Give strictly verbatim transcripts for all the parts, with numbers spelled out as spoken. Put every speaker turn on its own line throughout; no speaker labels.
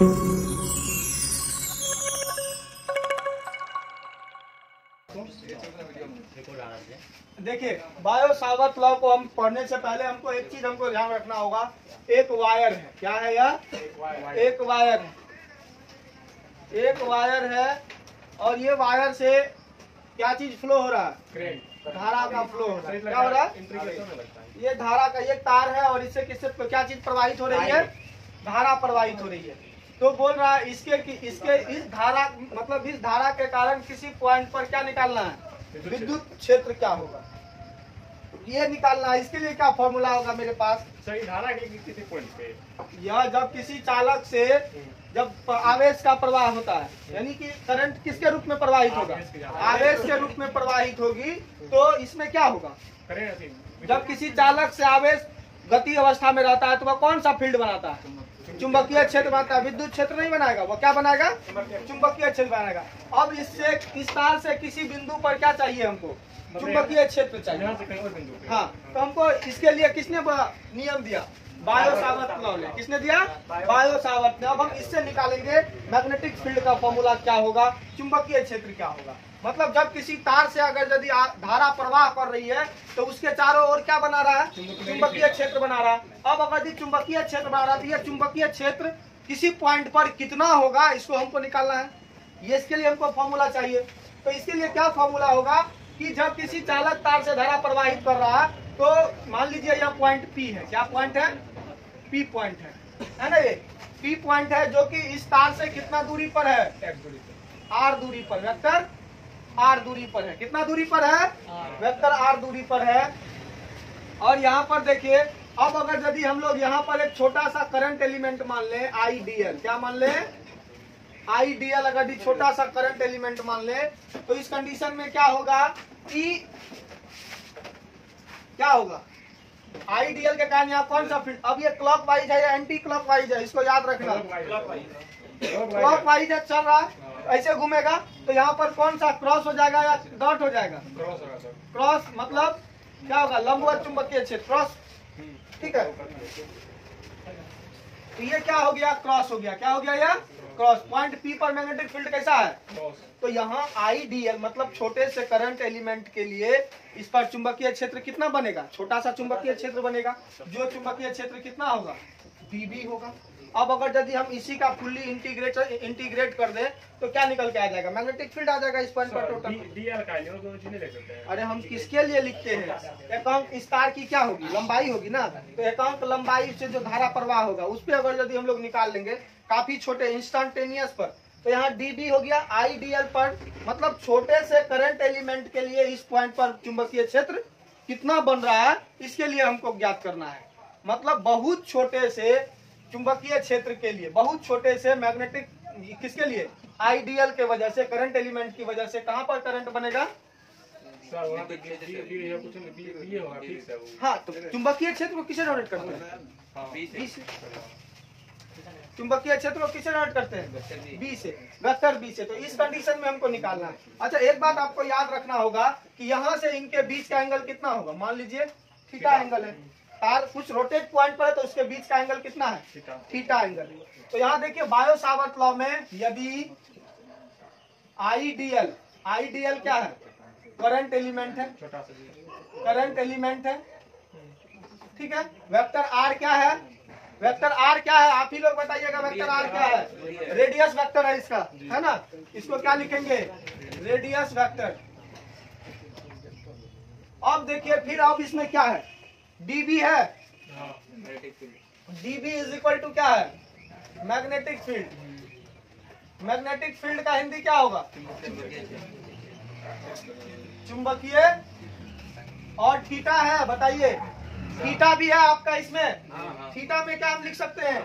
देखिए, bio Savart law को हम पढ़ने से पहले हमको एक चीज हमको ध्यान रखना होगा। एक वायर है, क्या है यह? एक वायर है, एक वायर है और ये वायर से क्या चीज फ्लो हो रहा है? धारा का फ्लो हो रहा है। क्या हो रहा है? ये धारा का ये तार है और इससे किससे क्या चीज प्रवाहित हो रही है? धारा प्रवाहित हो रही है। तो बोल रहा है इसके कि इसके इस धारा मतलब इस धारा के कारण किसी पॉइंट पर क्या निकालना है? विद्युत क्षेत्र क्या होगा ये निकालना है। इसके लिए क्या फॉर्मूला होगा मेरे पास?
सही धारा के किसी पॉइंट पे
यह जब किसी चालक से जब आवेश का प्रवाह होता है, यानी कि करंट किसके रूप में प्रवाहित होगा? आवेश के रूप में प्रवाहित होगी। तो इसमें क्या होगा? जब किसी चालक से आवेश गति अवस्था में रहता है तो वह कौन सा फील्ड बनाता है? चुंबकीय क्षेत्र बनाता है। विद्युत क्षेत्र नहीं बनाएगा, वो क्या बनाएगा? चुंबकीय क्षेत्र बनाएगा। अब इससे इस तार से किसी बिंदु पर क्या चाहिए हमको? चुंबकीय क्षेत्र चाहिए। हाँ, तो हमको इसके लिए किसने नियम दिया? बायो सावर्त लॉ ने। किसने दिया? बायो सावर्त ने। अब हम इससे निकालेंगे मैग्नेटिक फील्ड का फॉर्मूला क्या होगा, चुंबकीय क्षेत्र क्या होगा। मतलब जब किसी तार से अगर यदि धारा प्रवाह कर रही है तो उसके चारों ओर क्या बना रहा है? चुंबकीय क्षेत्र बना रहा है। अब अगर यदि चुंबकीय क्षेत्र बना रहा है तो यह चुंबकीय क्षेत्र किसी पॉइंट पर कितना होगा, इसको हमको निकालना है। ये इसके लिए हमको फॉर्मूला चाहिए। तो इसके लिए क्या फॉर्मूला होगा कि जब किसी चालक तार से धारा प्रवाहित कर रहा है तो मान लीजिए यह पॉइंट पी है। क्या पॉइंट है? पी पॉइंट है, है ना? ये पी पॉइंट है जो कि इस तार से कितना दूरी पर है? आर दूरी पर, वेक्टर आर दूरी पर है। कितना दूरी पर है? वेक्टर आर दूरी पर है। और यहाँ पर देखिए, अब अगर यदि हम लोग यहाँ पर एक छोटा सा करंट एलिमेंट मान लें, आई डी एल, क्या मान लें? आई डी एल अगर छोटा सा करंट एलिमेंट मान लें तो इस कंडीशन में क्या होगा कि क्या होगा? आईडीएल के कारण यहाँ कौन सा फील्ड? अब ये क्लॉक वाइज है या एंटी क्लॉक वाइज है, इसको याद रखना। क्लॉक वाइज है, चल रहा है, ऐसे घूमेगा तो यहाँ पर कौन सा क्रॉस हो जाएगा या डॉट हो जाएगा? क्रॉस मतलब क्या होगा? लंबवत चुंबकीय क्षेत्र, क्रॉस। ठीक है, तो ये क्या हो गया? क्रॉस हो गया। क्या हो गया? यह क्रॉस। पॉइंट पी पर मैग्नेटिक फील्ड कैसा है? तो यहाँ आईडीएल मतलब छोटे से करंट एलिमेंट के लिए इस पर चुंबकीय क्षेत्र कितना बनेगा? छोटा सा चुंबकीय क्षेत्र बनेगा। जो चुंबकीय क्षेत्र कितना होगा? डीबी होगा। अब अगर यदि हम इसी का फुल्ली इंटीग्रेट इंटीग्रेट कर दें तो क्या निकल के आ जाएगा? मैग्नेटिक फील्ड आ जाएगा इस पॉइंट पर टोटल। अरे हम किसके लिए लिखते हैं? एकांक इस तार की क्या होगी? लंबाई होगी ना। तो एकांक लंबाई से जो धारा प्रवाह होगा उस पर अगर यदि हम लोग निकाल लेंगे काफी छोटे इंस्टेंटेनियस पर, तो यहाँ डीबी हो गया आईडीएल पर। मतलब छोटे से करंट एलिमेंट के लिए इस पॉइंट पर चुंबकीय क्षेत्र कितना बन रहा है, इसके लिए हमको ज्ञात करना है। मतलब बहुत छोटे से चुंबकीय क्षेत्र के लिए, बहुत छोटे से मैग्नेटिक, किसके लिए? आईडीएल के वजह से, करंट एलिमेंट की वजह से कहां पर करंट बनेगा? हाँ, तो चुंबकीय क्षेत्र को किसे डोनेट करते हैं? चुंबकीय क्षेत्र को किसे डोनेट करते हैं? बी से, वेक्टर बी से। तो इस कंडीशन में हमको निकालना है। अच्छा, एक बात आपको याद रखना होगा कि यहाँ से इनके बीच का एंगल कितना होगा? मान लीजिए थीटा एंगल है, तार कुछ रोटेट पॉइंट पर है तो उसके बीच का एंगल कितना है? Theta angle. तो यहाँ देखिए बायो सावर्त लॉ में यदि आईडीएल, आईडीएल क्या है? करंट एलिमेंट है, करंट एलिमेंट है। ठीक है, वेक्टर आर क्या है? वेक्टर आर क्या है? आप ही लोग बताइएगा वेक्टर आर क्या है? रेडियस वेक्टर है इसका, है ना? इसको क्या लिखेंगे? Radius vector. अब देखिए फिर अब इसमें क्या है? डीबी है। डीबी इज इक्वल टू क्या है? Magnetic field. मैग्नेटिक फील्ड का हिंदी क्या होगा? चुंबकीय। और थीटा है, बताइए। थीटा भी है आपका इसमें। थीटा में क्या हम लिख सकते हैं?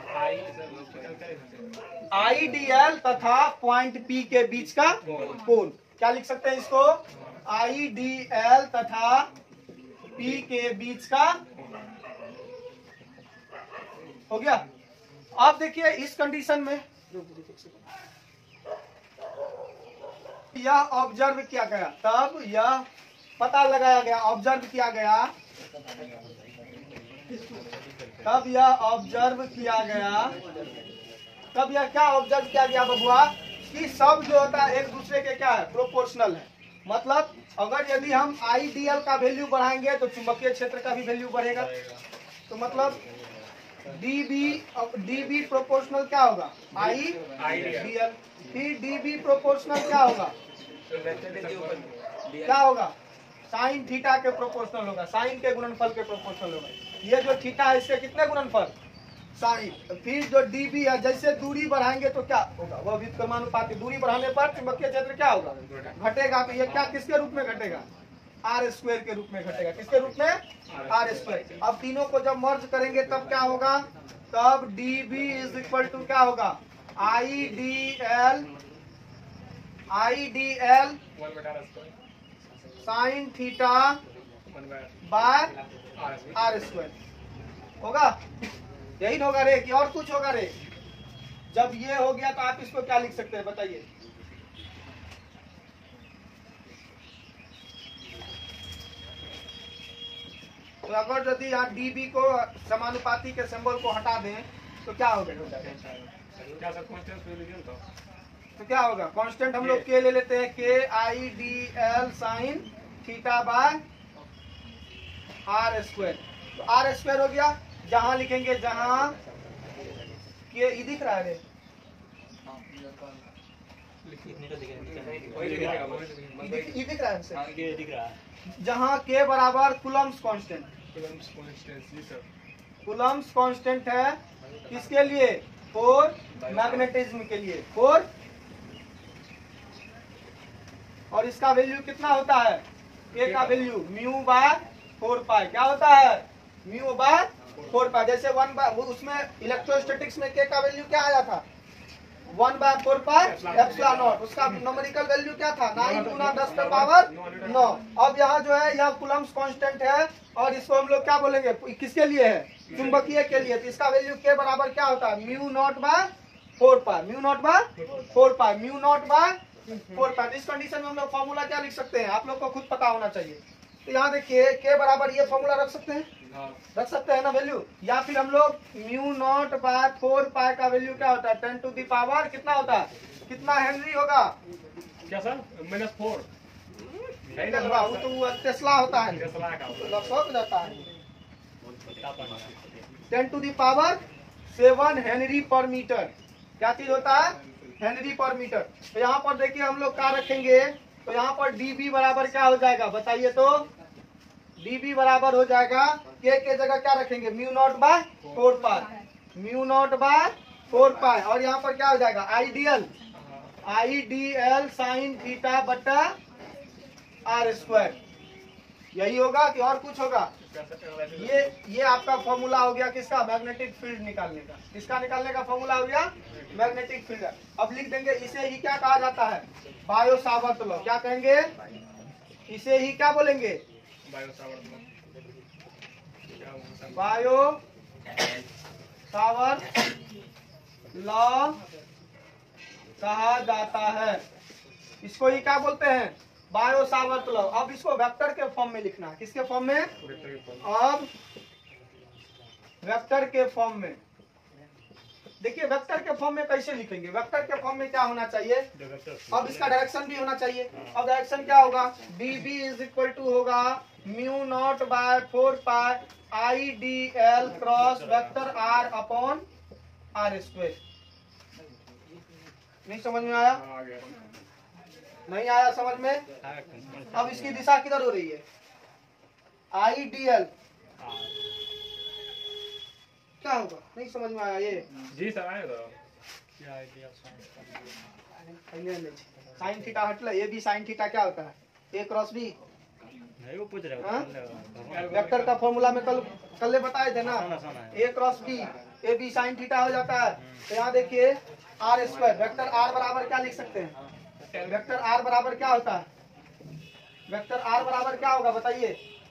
आईडीएल तथा पॉइंट पी के बीच का कोण। क्या लिख सकते हैं इसको? आईडीएल तथा पी के बीच का। हो गया। अब देखिए इस कंडीशन में यह ऑब्जर्व किया गया, तब यह पता लगाया गया, ऑब्जर्व किया गया, तब यह ऑब्जर्व किया गया तब यह क्या ऑब्जर्व किया गया बबुआ कि सब जो होता है एक दूसरे के क्या है, प्रोपोर्शनल है। मतलब अगर यदि हम आई डी एल का वैल्यू बढ़ाएंगे तो चुंबकीय क्षेत्र का भी वैल्यू बढ़ेगा। तो मतलब D B D B proportional क्या होगा, आई डी एल। फिर डी बी प्रोपोर्शनल क्या होगा, क्या होगा, साइन थीटा के प्रोपोर्शनल होगा, साइन के गुणनफल के प्रोपोर्शनल होगा। ये जो थीटा है इसके कितने गुणनफल, साइन। फिर जो डी बी है, जैसे दूरी बढ़ाएंगे तो क्या होगा, वह व्युत्क्रमानुपाती। दूरी बढ़ाने पर चुंबकीय क्षेत्र क्या होगा, घटेगा। तो ये क्या किसके रूप में घटेगा, आर स्क्वायर के रूप में घटेगा। किसके रूप में, आर स्क्वायर। अब तीनों को जब मर्ज करेंगे तब क्या होगा, तब D B is equal to क्या होगा, I D L I D L sine theta by R square होगा। यही होगा रे कि और कुछ होगा रे। जब ये हो गया तो आप इसको क्या लिख सकते हैं बताइए। तो अगर यदि यहाँ डीबी को समानुपाती के सिंबल को हटा दें तो क्या होगा, तो क्या होगा, कांस्टेंट हम लोग के ले लेते हैं, के I D L sine theta by R square. तो आर स्क्वायर हो गया। जहां लिखेंगे, जहां के ये दिख रहा है, ये दिख रहा है, जहां के बराबर कूलम्स कांस्टेंट, कूलम्स कांस्टेंट है किसके लिए, फॉर मैग्नेटिज्म के लिए, फॉर। और इसका वैल्यू कितना होता है, के का value mu by four pi. क्या होता है, म्यू बाय फोर पाई। जैसे वन बाय, उसमें इलेक्ट्रोस्टैटिक्स में के का वैल्यू क्या आया था, one by four pi epsilon naught. उसका न्यूमेरिकल वैल्यू क्या था, नाइन गुना दस का पावर नौ। अब यहाँ जो है यह कूलम्स कांस्टेंट है और इसको हम लोग क्या बोलेंगे, किसके लिए है, चुंबकीय के लिए। तो इसका वैल्यू के बराबर क्या होता है, mu naught by four pi, mu naught by four pi, mu naught by four pi. इस कंडीशन में हम लोग फॉर्मूला क्या लिख सकते हैं, आप लोग को खुद पता होना चाहिए। तो यहाँ देखिए के बराबर ये फॉर्मूला रख सकते हैं, रख सकते हैं ना वैल्यू। या फिर हम लोग mu naught by four pi का वैल्यू क्या होता है, टेन टू दी पावर कितना होता है, कितना हेनरी होगा,
क्या सर, माइनस फोर।
वो तो टेस्ला होता है, लगभग जाता है ten to the power seven henry per metre. क्या चीज होता है, हेनरी पर मीटर। तो यहाँ पर देखिए हम लोग क्या रखेंगे, तो यहाँ पर डीबी बराबर क्या हो जाएगा बताइए, तो डीबी बराबर हो जाएगा, के के जगह क्या रखेंगे, mu naught by four pi, mu naught by four pi. और यहाँ पर क्या हो जाएगा, ideal I D L sine theta बटा आर स्क्वायर। यही होगा कि और कुछ होगा। ये ये आपका फॉर्मूला हो गया किसका, मैग्नेटिक फील्ड निकालने का। किसका निकालने का फॉर्मूला हो गया, मैग्नेटिक फील्ड। अब लिख देंगे, इसे ही क्या कहा जाता है, बायो सावर्त लॉ। क्या कहेंगे, इसे ही क्या बोलेंगे, बायो सावर्त लॉ कहा जाता है। इसको ही क्या बोलते हैं, बायो सावर्त लॉ। अब इसको वेक्टर के फॉर्म में लिखना है। किसके फॉर्म में, अब वेक्टर के फॉर्म में। देखिए वेक्टर के फॉर्म में कैसे लिखेंगे, वेक्टर के फॉर्म में क्या होना चाहिए, अब इसका डायरेक्शन भी होना चाहिए। अब डायरेक्शन क्या होगा, D B is equal to होगा mu naught by four pi I D L cross vector R upon R square. नहीं समझ में आया, नहीं आया समझ में। अब इसकी दिशा किधर हो रही है, आई डी एल क्या होगा, नहीं समझ में आया ये,
जी सर आएगा।
साइन थीटा हटला, ये भी साइन थीटा क्या होता है, ए क्रॉस बी।
नहीं वो पूछ रहे
हो, वेक्टर का फॉर्मूला में कल कल बताए थे ना, A cross B, A B sine theta हो जाता है। तो यहाँ देखिए आर स्क्वायर, वेक्टर आर बराबर क्या लिख सकते हैं, वेक्टर आर बराबर क्या होता है, वेक्टर आर बराबर क्या होगा बताइए,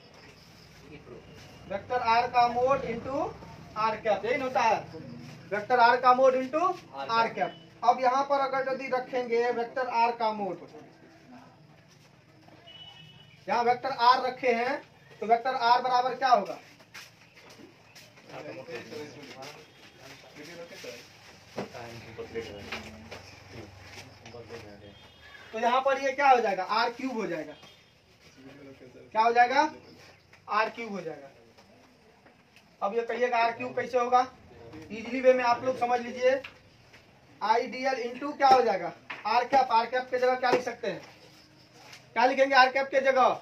वेक्टर आर का मोड इंटू आर कैप, यही होता है, वेक्टर आर का मोड इंटू आर कैप। अब यहाँ पर अगर यदि रखेंगे वेक्टर आर का मोड, यहाँ वेक्टर आर रखे हैं तो वेक्टर आर बराबर क्या होगा, तो यहाँ पर ये क्या हो जाएगा, आर क्यूब हो जाएगा। क्या हो जाएगा, आर क्यूब हो जाएगा। अब ये कहिएगा आर क्यूब कैसे होगा, इजीली वे में आप लोग समझ लीजिए। आई डी एल इंटू क्या हो जाएगा, आर कैप। आर कैप के जगह क्या लिख सकते हैं, क्या लिखेंगे आर कैप के जगह,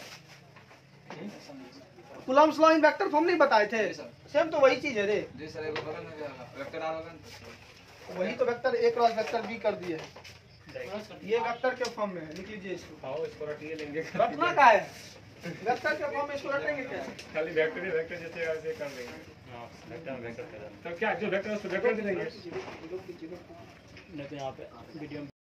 Coulomb's law in vector form नहीं बताए थे, सेम तो वही चीज है रे।
जी सर, एक बगल में वेक्टर आर होगा ना,
वही तो vector A cross vector B कर दिए है, ये वेक्टर के फॉर्म में है, लिख लीजिए इसको।
आओ इसको रटिए लेंगे।
रटना का है, वेक्टर के फॉर्म में इसको रटेंगे क्या,
खाली वेक्टर ही वेक्टर जैसे ऐसे कर देंगे। हां वेक्टर वेक्टर कर देंगे। तो क्या जो वेक्टर उसको वेक्टर दे देंगे। नहीं तो यहाँ पे वीडियो